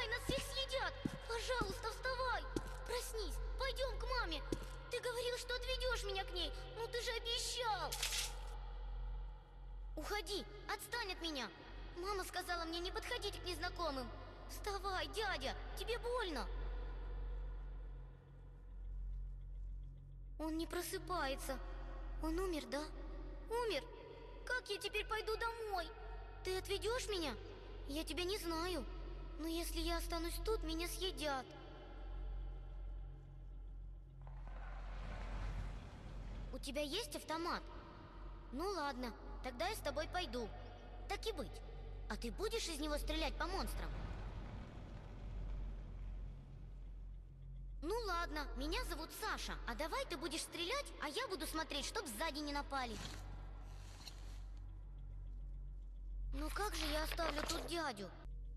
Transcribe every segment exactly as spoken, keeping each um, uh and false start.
нас всех съедят! Пожалуйста, вставай! Проснись, пойдем к маме! Ты говорил, что отведешь меня к ней, ну ты же обещал! Уходи, отстань от меня! Мама сказала мне не подходить к незнакомым! Вставай, дядя, тебе больно! Он не просыпается. Он умер, да? Умер? Как я теперь пойду домой? Ты отведешь меня? Я тебя не знаю. Но если я останусь тут, меня съедят. У тебя есть автомат? Ну ладно, тогда я с тобой пойду. Так и быть. А ты будешь из него стрелять по монстрам? Ну ладно, меня зовут Саша. А давай ты будешь стрелять, а я буду смотреть, чтоб сзади не напали. Ну как же я оставлю тут дядю?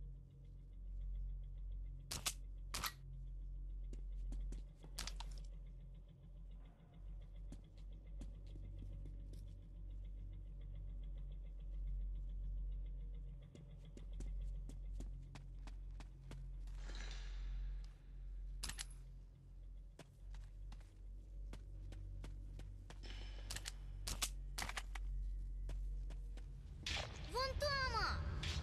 Вон там!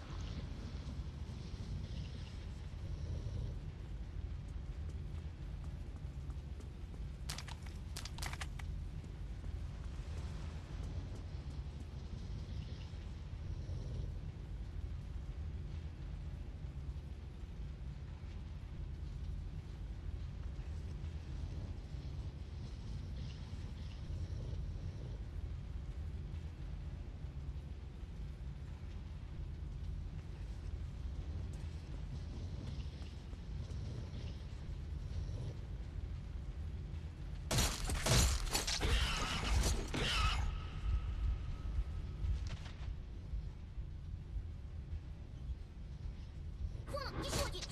Вон, еще один!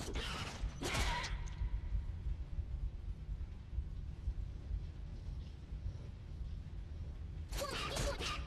Вон, еще один!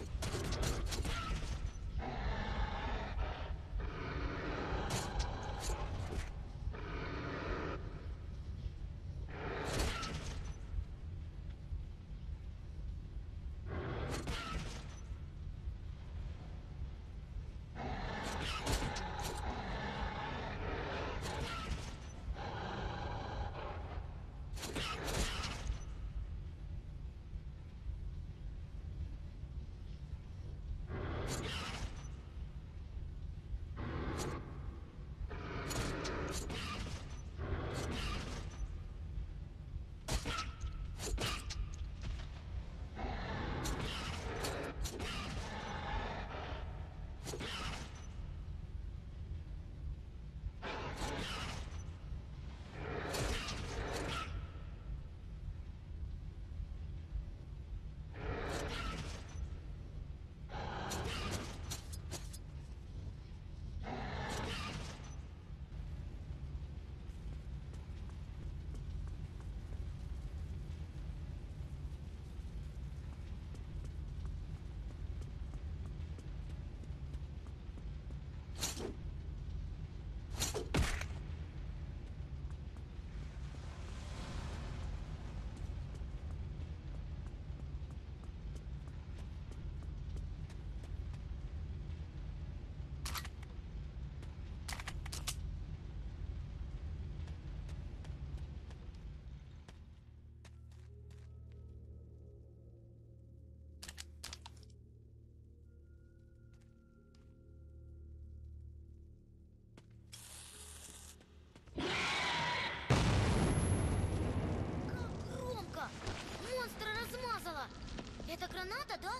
Монстра размазала! Это граната, да?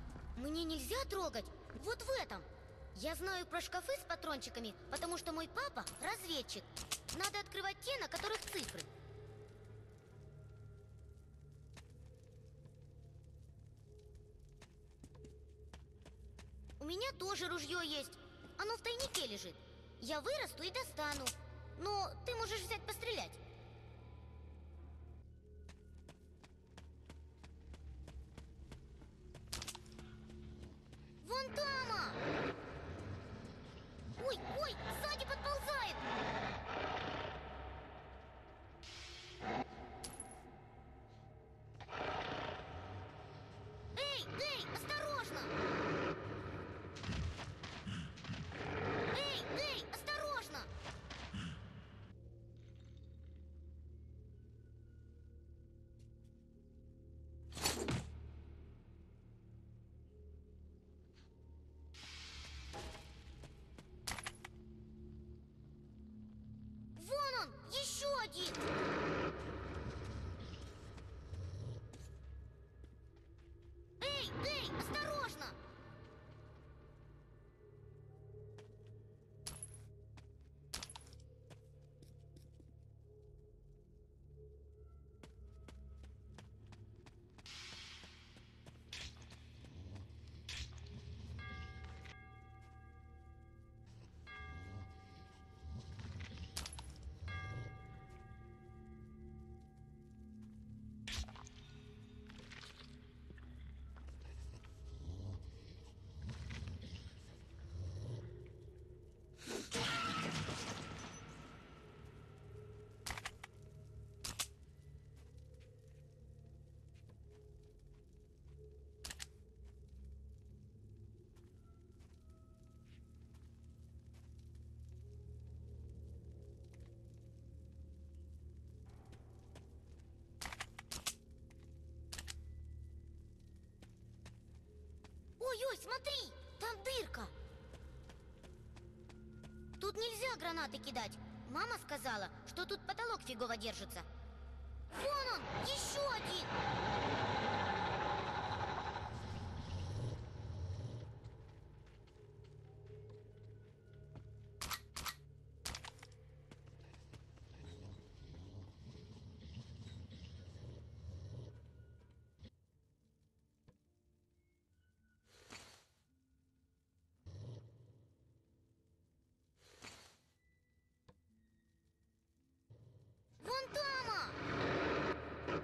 Мне нельзя трогать? Вот в этом! Я знаю про шкафы с патрончиками, потому что мой папа разведчик. Надо открывать те, на которых цифры. У меня тоже ружье есть. Оно в тайнике лежит. Я вырасту и достану. Но ты можешь взять пострелять. Вон там! Ой, ой, сзади подползает! Ой-ой, смотри, там дырка. Тут нельзя гранаты кидать. Мама сказала, что тут потолок фигово держится. Вон он, еще один. Вон там! а!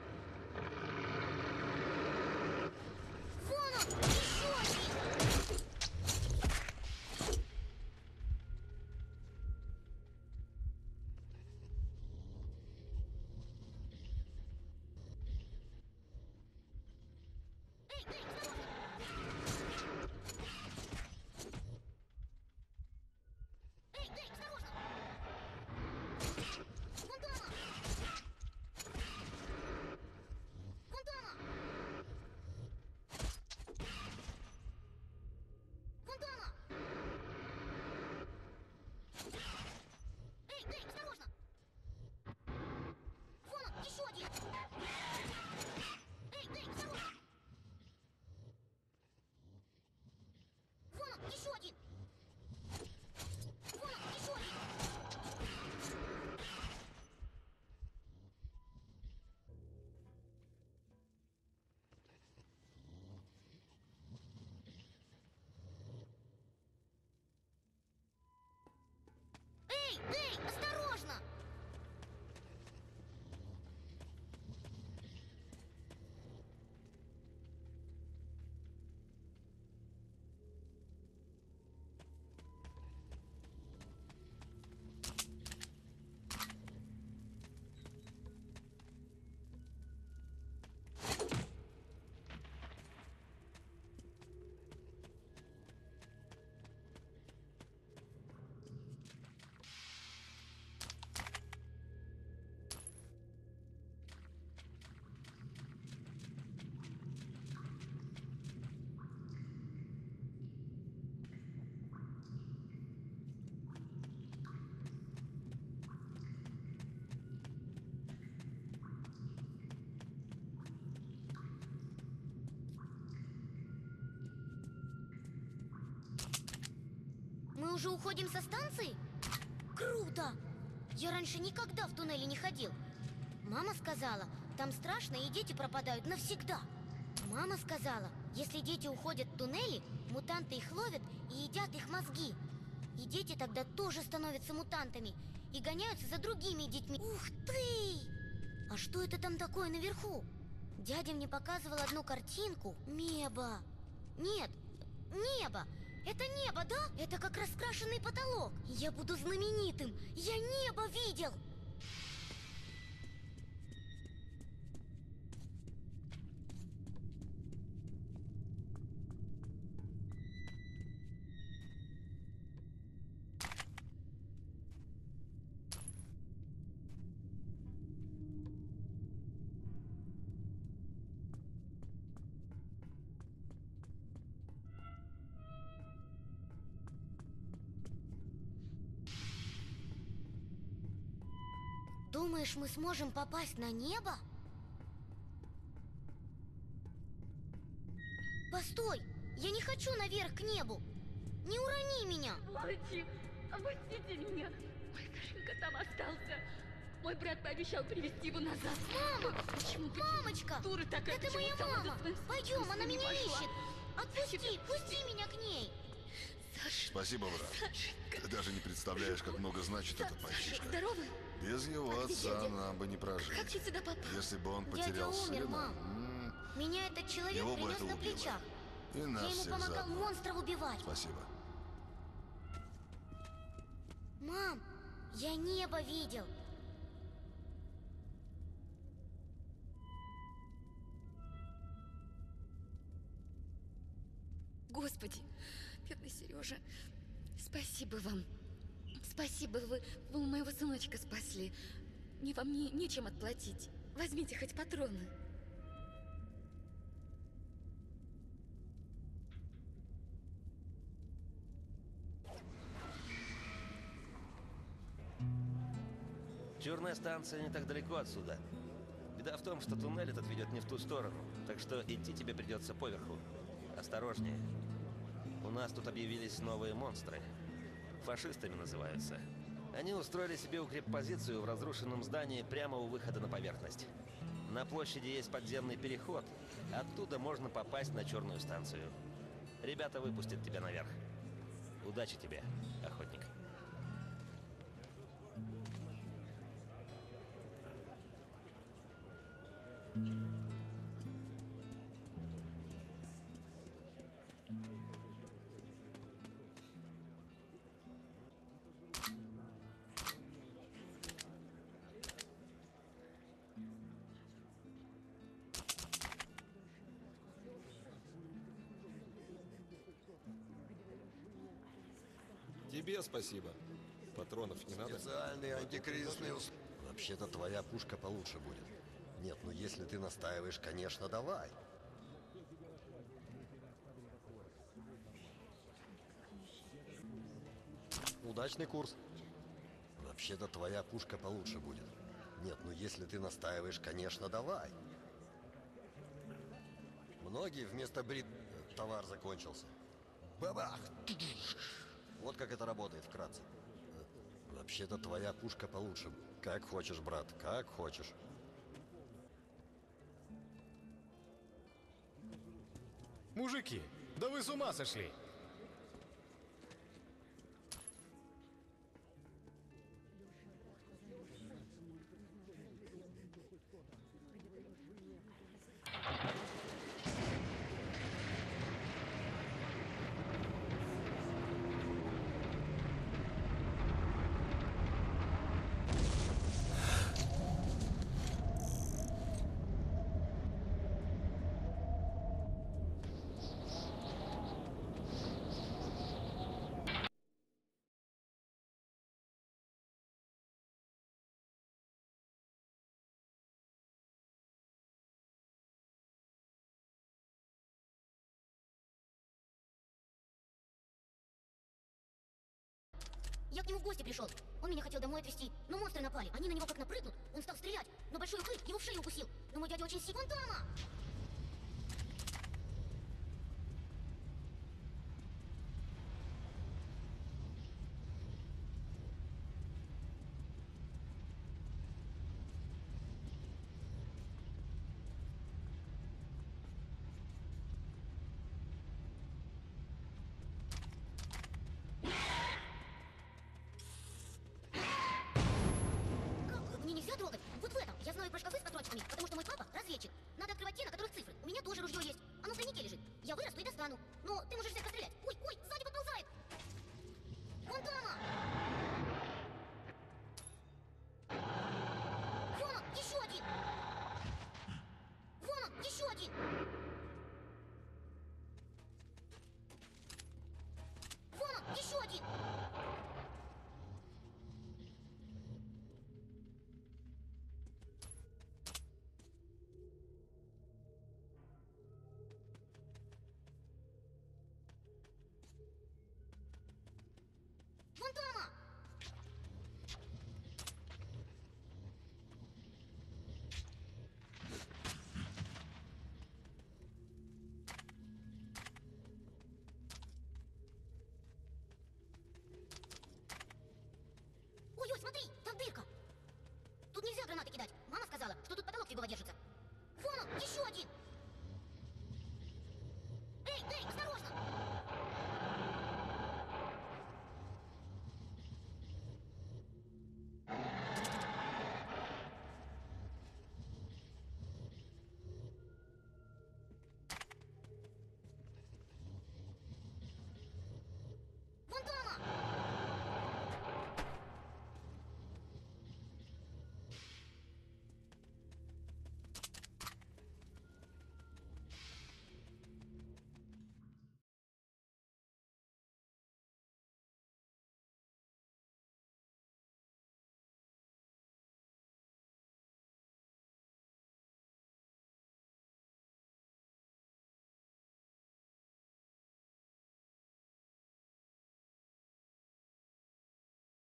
Вон он! Еще один! Эй, эй, осторожно! Эй, эй, осторожно! Вон там! а! Вон там! а! Вон там! а! Эй, эй, осторожно! Вон он, еще один! Эй, эй, осторожно! Вон он, еще один! Вон он, еще один! Эй, эй, осторожно! Мы уже уходим со станции? Круто! Я раньше никогда в туннеле не ходил. Мама сказала, там страшно и дети пропадают навсегда. Мама сказала, если дети уходят в туннели, мутанты их ловят и едят их мозги. И дети тогда тоже становятся мутантами и гоняются за другими детьми. Ух ты! А что это там такое наверху? Дядя мне показывал одну картинку. Небо. Нет, небо. Это небо, да? Это как раскрашенный потолок. Я буду знаменитым. Я небо видел. Думаешь, мы сможем попасть на небо? Постой! Я не хочу наверх к небу! Не урони меня! Сволочи! Опустите меня! Мой Сашенька там остался! Мой брат пообещал привезти его назад! Мама! Почему? Мамочка! Дура такая! Это почему моя сама мама! за своим Пойдем, вкусом она не меня пошла? ищет! Отпусти! Зачем? Пусти меня к ней! Саша! Спасибо, брат. Сашенька! Ты даже не представляешь, как много значит этот Саша, мальчишка. здорово? Без его А где отца дядя? нам бы не Как прожить. ты сюда попал? Если бы он Дядя потерял умер, сына, мам. м, Меня этот человек его бы принес это на убило. плечах. И Я нас ему всех помогал заодно. монстров убивать. Спасибо. Мам, я небо видел. Господи, бедный Сережа, спасибо вам. Спасибо, вы, вы моего сыночка спасли. Мне вам не, нечем отплатить. Возьмите хоть патроны. Черная станция не так далеко отсюда. Беда в том, что туннель этот ведет не в ту сторону, так что идти тебе придется поверху. Осторожнее. У нас тут объявились новые монстры. Фашистами называются. Они устроили себе укреппозицию в разрушенном здании прямо у выхода на поверхность. На площади есть подземный переход. Оттуда можно попасть на черную станцию. Ребята выпустят тебя наверх. Удачи тебе, охотник. Тебе спасибо. Патронов не надо? Специальный антикризисный ус... Вообще-то твоя пушка получше будет. Нет, ну если ты настаиваешь, конечно, давай. Удачный курс. Вообще-то твоя пушка получше будет. Нет, ну если ты настаиваешь, конечно, давай. Многие вместо брит... Товар закончился. Бабах! Вот как это работает вкратце. Вообще-то твоя пушка получше. Как хочешь, брат, как хочешь. Мужики, да вы с ума сошли! Я к нему в гости пришел. Он меня хотел домой отвезти, но монстры напали. Они на него как напрыгнут. Он стал стрелять, но большой упырь его в шею укусил. Но мой дядя очень силен дома. Трогать. Вот в этом. Я знаю про шкафы с патрончиками, потому что мой папа разведчик. Надо открывать те, на которых цифры. У меня тоже ружье есть. Оно в тайнике лежит. Я вырасту и достану. Но ты можешь взять пострелять.